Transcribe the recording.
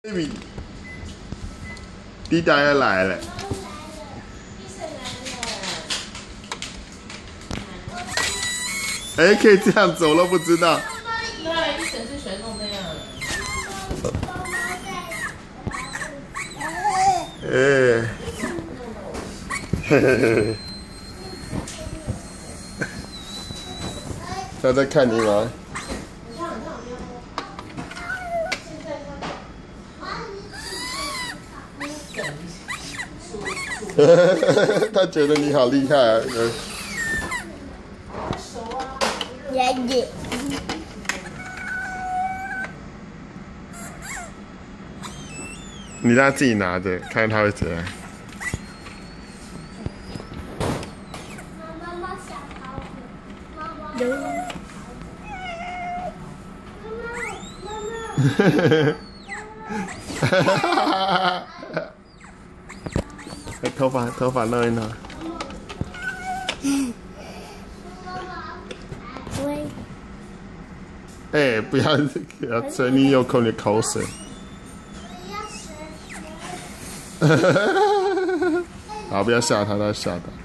baby， 滴答要来了。哎，可以这样走都不知道。 对，一整只喜欢弄这样。 哎，嘿嘿嘿。他在看你吗？他觉得你好厉害啊！ 爷爷， 你让他自己拿着，看看他会怎样。 妈妈想跑步，妈妈。 头发弄一弄。哎，不要吹，你有口你口水。好，不要吓他，他吓他。